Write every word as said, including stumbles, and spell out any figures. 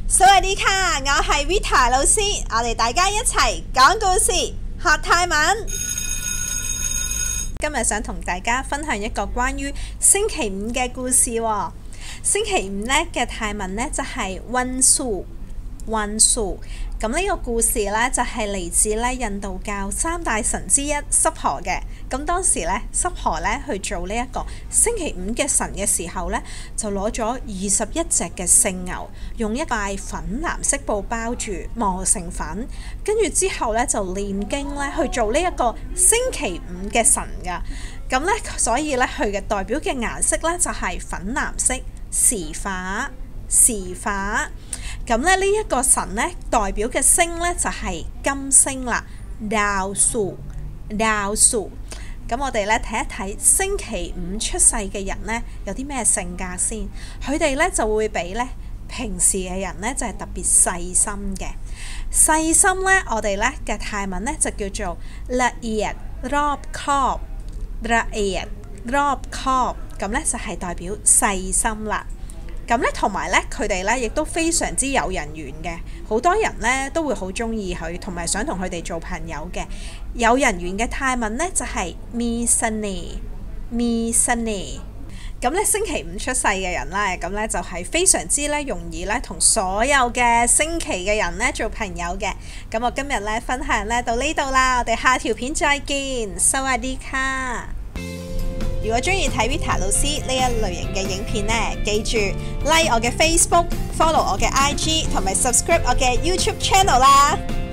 สวัสดีค่ะ，我係 Vita 老師，我哋大家一齊講故事學泰文。今日想同大家分享一個關於星期五嘅故事喎。星期五呢嘅泰文呢就係溫素溫素。咁呢個故事呢，就係嚟自咧印度教三大神之一濕婆嘅。咁當時咧濕婆咧去做呢一個星期五嘅神嘅時候咧，就攞咗二十一隻嘅聖牛，用一塊粉藍色布包住磨成粉，跟住之後咧就念經咧去做呢一個星期五嘅神㗎。咁咧所以咧佢嘅代表嘅顏色咧就係粉藍色，時化時化。咁咧呢一個神咧代表嘅星咧就係金星啦，ดาวศุกร์ดาวศุกร์。咁我哋咧睇一睇星期五出世嘅人咧有啲咩性格先。佢哋咧就會比咧平時嘅人咧就係特別細心嘅。細心咧我哋咧嘅泰文咧就叫做ละเอียดรอบคอบละเอียดรอบคอบ。咁咧就係代表細心啦。咁咧同埋咧佢哋咧亦都非常之有人緣嘅，好多人咧都會好中意佢，同埋想同佢哋做朋友嘅。有人緣嘅泰文咧就係มีเสน่ห์มีเสน่ห์。咁咧星期五出世嘅人咧，咁咧就係非常之咧容易咧同所有嘅星期嘅人咧做朋友嘅。咁我今日咧分享咧到呢度啦，我哋下條片再見，สวัสดีค่ะ。如果中意睇 Vita 老師呢一類型嘅影片呢，記住 like 我嘅 Facebook、follow 我嘅 I G 同埋 subscribe 我嘅 YouTube channel 啦。